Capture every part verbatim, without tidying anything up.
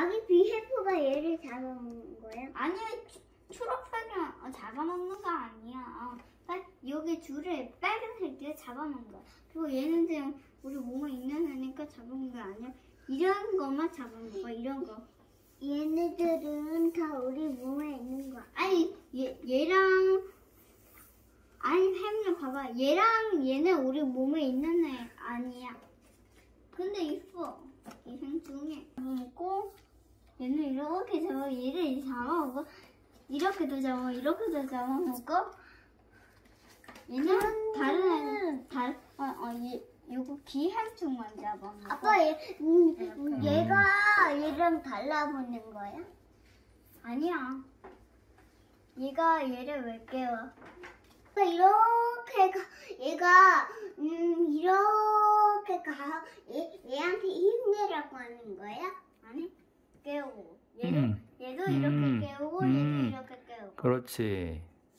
아기 비셰프가 얘를 잡아먹는 거예요? 아니, 초록색은 잡아먹는 거 아니야. 빨, 여기 줄을 빨간색이 잡아먹는 거야. 그리고 얘는 지금 우리 몸에 있는 애니까 잡아먹는 거 아니야. 이런 것만 잡아먹는 거야, 이런 거. 얘네들은 다 우리 몸에 있는 거야. 아니, 얘, 얘랑, 아니, 햄이 봐봐. 얘랑 얘는 우리 몸에 있는 애 아니야. 근데 있어. 얘생 중에. 먹고, 얘는 이렇게 잡아, 얘를 잡아먹고, 이렇게도 잡아, 이렇게도 잡아먹고, 얘는 다른 애는, 다, 어, 어, 얘, 요거 기생충만 잡아먹고. 아빠 얘, 음, 이렇게. 얘가 얘랑 달라붙는 거야? 아니야. 얘가 얘를 왜 깨워? 아빠 이렇게 가, 얘가 음 이렇게 가 얘, 얘한테 힘내라고 하는 거야? 아니, 깨우고. 얘도, 음. 얘도 이렇게 음. 깨우고, 음. 얘도 이렇게 깨우고. 그렇지.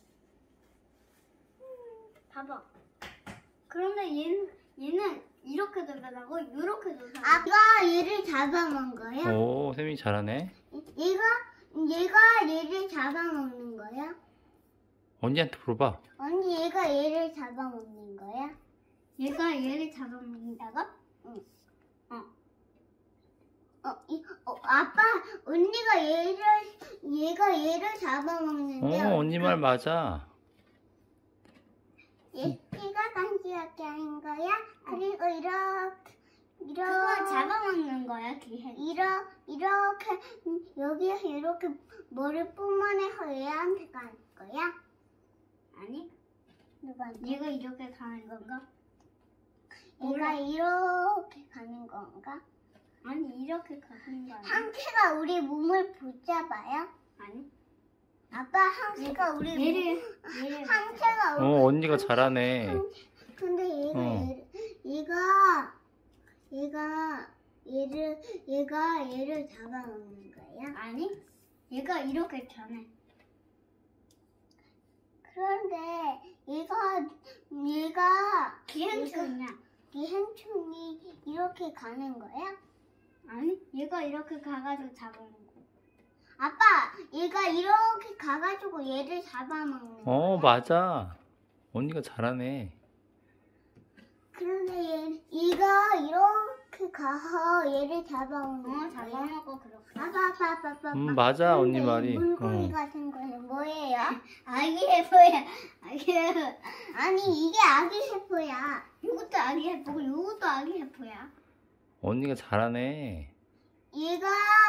봐봐. 그런데 얘는, 얘는 이렇게도 변하고, 이렇게도 변하고. 아빠 얘를 잡아먹은 거야? 오, 쌤이 잘하네. 얘가 얘가 얘를 잡아먹는 거야? 언니한테 물어봐. 언니 얘가 얘를 잡아먹는 거야? 얘가 얘를 잡아먹는다고? 응. 어. 어, 이, 어, 아빠, 언니가 얘를, 얘가 얘를 잡아먹는데. 어, 언니 말 맞아. 얘, 얘가 간지럽게 하는 거야? 그리고 이렇게, 그거 이렇게, 잡아먹는 거야, 기행. 이러, 이렇게, 음, 여기에서 이렇게 머리 뿜어내서 얘한테 가는 거야? 아니, 누구한테? 얘가 이렇게 가는 건가? 얘가 이렇게 가는 건가? 아니, 이렇게 가는 거 아니야? 항체가 우리 몸을 붙잡아요? 아니. 아빠, 항체가 우리 얘를, 몸, 얘를. 항체가 우리 어, 언니가 잘하네. 근데 얘가 어. 얘를, 얘가 얘가 얘를 얘가 얘를 잡아먹는 거야? 아니, 얘가 이렇게 변해. 그런데 얘가 얘가 기행충이야. 기행충이 이렇게 가는 거야? 아니, 얘가 이렇게 가가지고 잡아먹고. 아빠, 얘가 이렇게 가가지고 얘를 잡아먹는 거야? 어, 맞아. 언니가 잘하네. 그런데 얘 얘가 이렇게 가서 얘를 잡아먹는 어, 거야? 잡아먹고 그렇게. 아빠, 아빠, 아빠, 아빠. 음, 맞아, 언니 근데 말이. 이 물고기 어. 같은 거는 뭐예요? 아기 해포야. 아기 해포. 아니 이게 아기 세포야. 이것도 아기 해포고, 이것도 아기 해포야. 언니가 잘하네. 얘가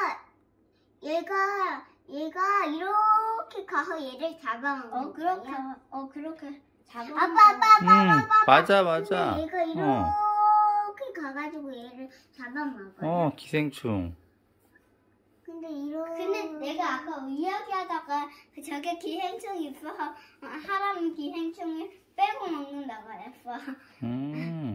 얘가 얘가 이렇게 가서 얘를 잡아먹는 어, 그렇게, 거야. 어, 그렇게 잡아먹고. 아빠 아빠 아빠 음, 아빠. 맞아, 근데 맞아. 얘가 이렇게 어, 가가지고 얘를 잡아먹어요. 어, 기생충. 근데 이렇게. 근데 내가 아까 이야기하다가 그 저게 기행충이 있어서 어, 사람 기행충을 빼고 먹는다고 했어. 음.